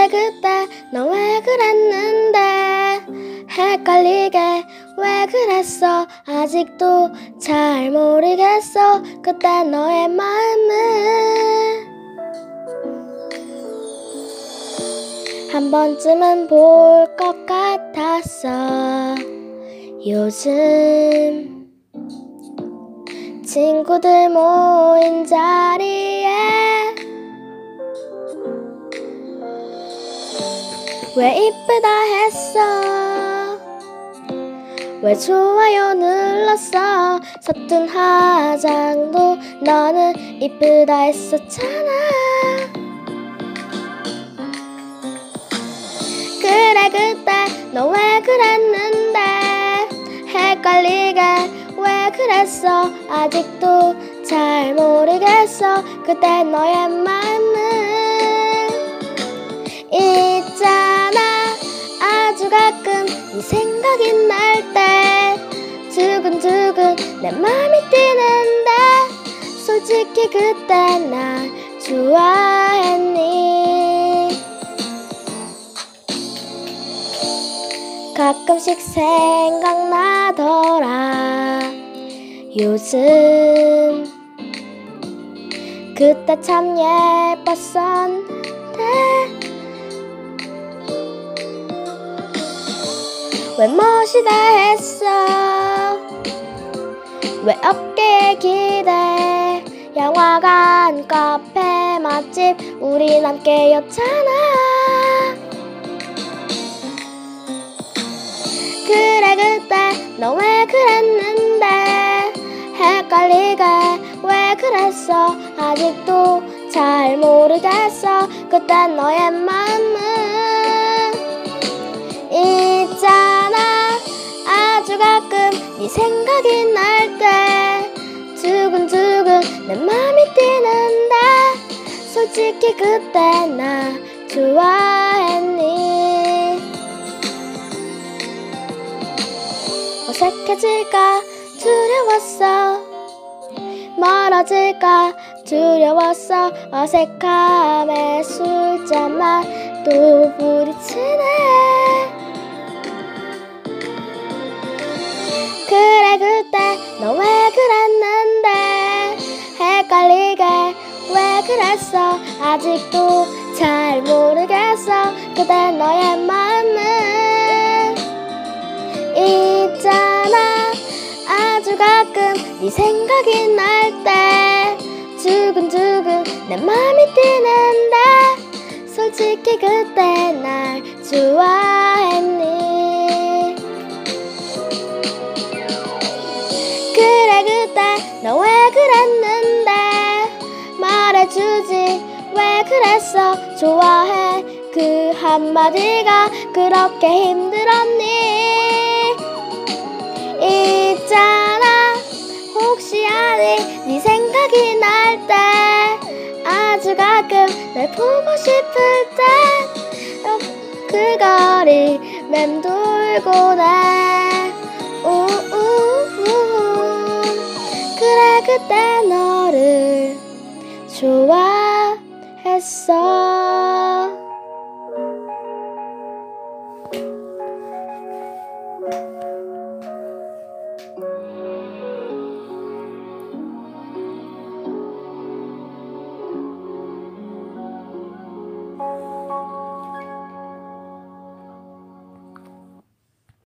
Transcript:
그때 너 왜 그랬는데 헷갈리게 왜 그랬어 아직도 잘 모르겠어 그때 너의 마음을 한 번쯤은 볼 것 같았어 요즘 친구들 모인 자리에 왜 이쁘다 했어 왜 좋아요 눌렀어 서툰 화장도 너는 이쁘다 했었잖아 그래 그때 너 왜 그랬는데 헷갈리게 왜 그랬어 아직도 잘 모르겠어 그때 너의 마음을 있잖아 아주 가끔 네 생각이 날 때 두근두근 내 맘이 뛰는데 솔직히 그때 날 좋아했니 가끔씩 생각나더라 요즘 그때 참 예뻤었는데 왜 멋이다 했어 왜 어깨에 기대 영화관 카페 맛집 우린 함께였잖아 그래 그때 너 왜 그랬는데 헷갈리게 왜 그랬어 아직도 잘 모르겠어 그때 너의 마음을 있잖아 아주 가끔 네 생각이 날 때 두근두근 내 맘이 뛰는데 솔직히 그때 나 좋아했니 어색해질까 두려웠어 멀어질까 두려웠어 어색함에 술잔만 또 부딪히네 그래 그때 너 왜 그랬는데 헷갈리게 왜 그랬어 아직도 잘 모르겠어 그때 너의 마음을 있잖아 아주 가끔 네 생각이 날 때 두근두근 내 맘이 뛰는데 솔직히 그때 날 좋아했니 그래 그때 너 왜 그랬는데 말해주지 왜 그랬어 좋아해 그 한마디가 그렇게 힘들었니 있잖아 혹시 아니 네 생각이 날 때 아주 가끔 널 보고 싶을 때 그 거리 맴돌곤 해 그래 그때 너를 좋아했어